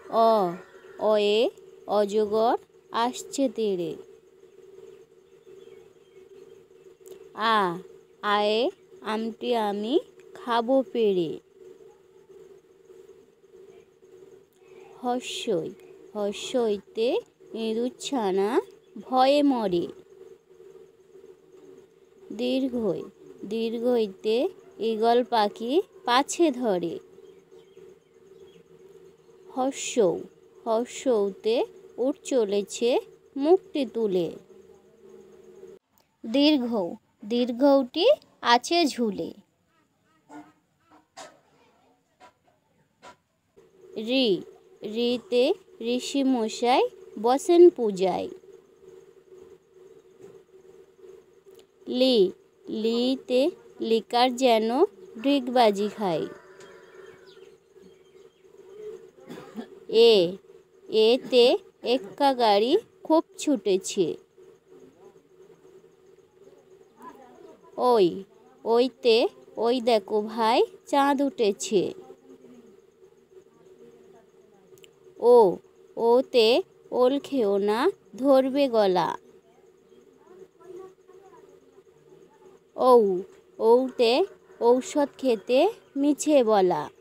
অ অয়ে অজগর আসছে তেড়ে। আ আয়ে আমটি আমি খাবো পেড়ে। হস্যই হস্যইতে ইঁদুরছানা ভয়ে মরে। দীর্ঘই দীর্ঘইতে ঈগল পাখি পাছে ধরে। হর্ষৌ হর্ষৌতে উট চলেছে মুখটি তুলে। দীর্ঘৌ দীর্ঘৌটি আছে ঝুলে। রি রিতে ঋষি মশাই বসেন পূজায়। লি লিতে লিকার যেন ডিগবাজি খায়। এ এতে এক্কা গাড়ি খুব ছুটেছে। ওই ওইতে ওই দেখো ভাই চাঁদ উঠেছে। ও ওতে ওল খেও না ধরবে গলা। ঔ ঔতে ঔষধ খেতে মিছে বলা।